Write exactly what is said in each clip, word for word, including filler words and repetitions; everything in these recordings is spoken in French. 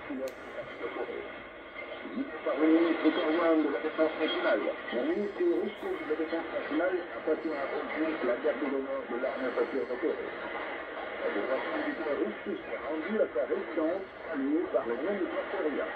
Parmi les corps de la défense nationale, la ministre russe de la défense nationale a passé un concours la garde de l'honneur de l'armée infantile européenne. La défense militaire russe s'est rendue à sa résidence allouée par le même commissariat.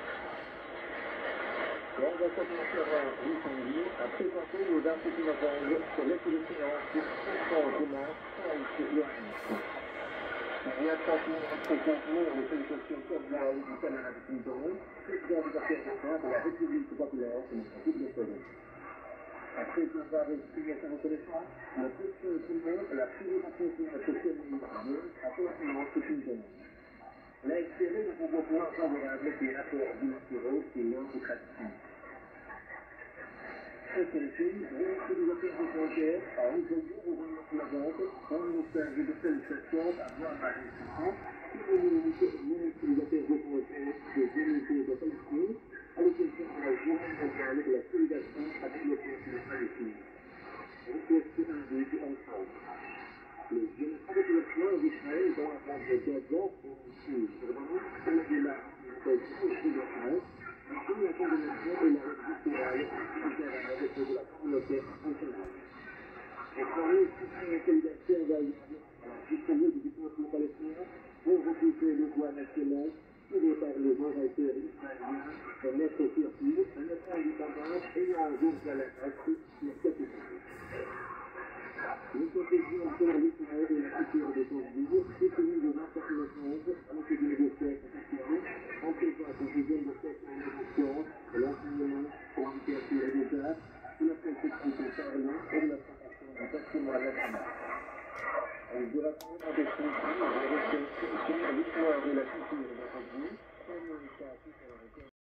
L'ambassadeur russe a présenté aux vingt-sept novembre sur l'acte de séance sans commun sans l'urbanisme. Il y a transmis notre concours les félicitations cordiales du camarade Clinton, président du parti républicain de la République populaire démocratique de Pologne. Après avoir exprimé sa reconnaissance, le président Clinton l'a prié d'apporter notre communauté à conférence Clinton. Il a exprimé le pouvoir favorable des rapports bilatéraux et non-démocratiques. Cette étude, ministre des Affaires étrangères, a entendu au gouvernement la vente un message de félicitations à voir la réception et le ministre des Affaires étrangères des unités de Palestine à l'occasion de la journée mondiale de la solidarité avec le peuple de Palestine. On peut se inviter ensemble. Le génocide de l'Israël d'Israël dans la bande de Gaza est ici, vraiment, comme de la situation de France. La condamnation et la république intérieure de la communauté internationale. Et pour nous, c'est une solidarité engageable distribuée du peuple palestinien pour repousser le droit national tiré par les orateurs israéliens de mettre sur pied un État indépendant ayant un jour à la tâche sur cette époque. Nous protégeons encore l'Israël et la culture des convives, définis de vingt-quatre onze avec des négociations officielles, en prévoit une dizaine de textes en négociation, de l'enseignement, pour l'éducation et des arts, de la protection des parlements et de la protection du patrimoine national. Elle devra prendre des fonctions et des recherches sur l'histoire et la culture de notre vie, comme l'État